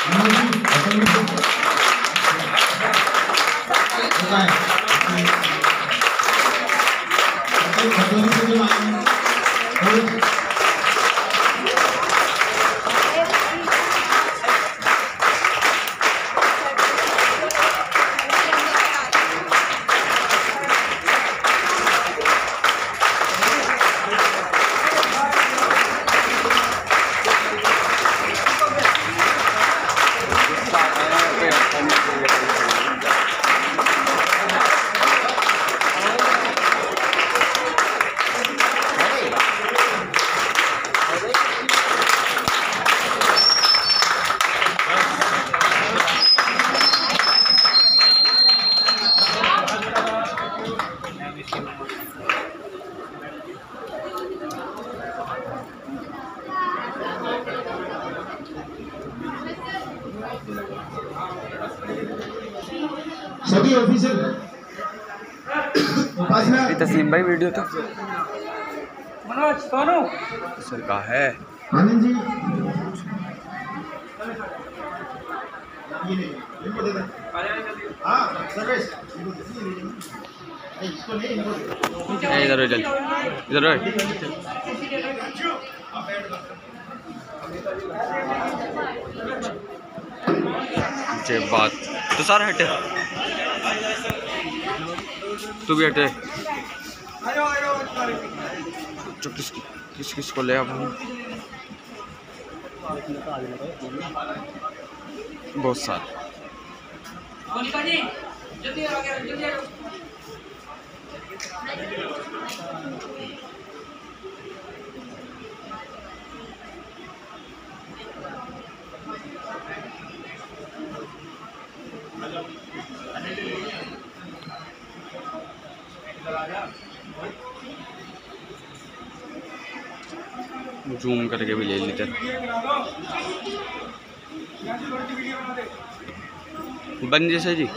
सभी ऑफिसर तस्लीम भाई वीडियो तो मनोज सोनू सर का है आनंद जी इधर चल इधर मुझे बात तो सारा हटे तू भी हटे जो किस किस को ले अब बहुत सारे जूम करके भी ले लेते बन जैसे जी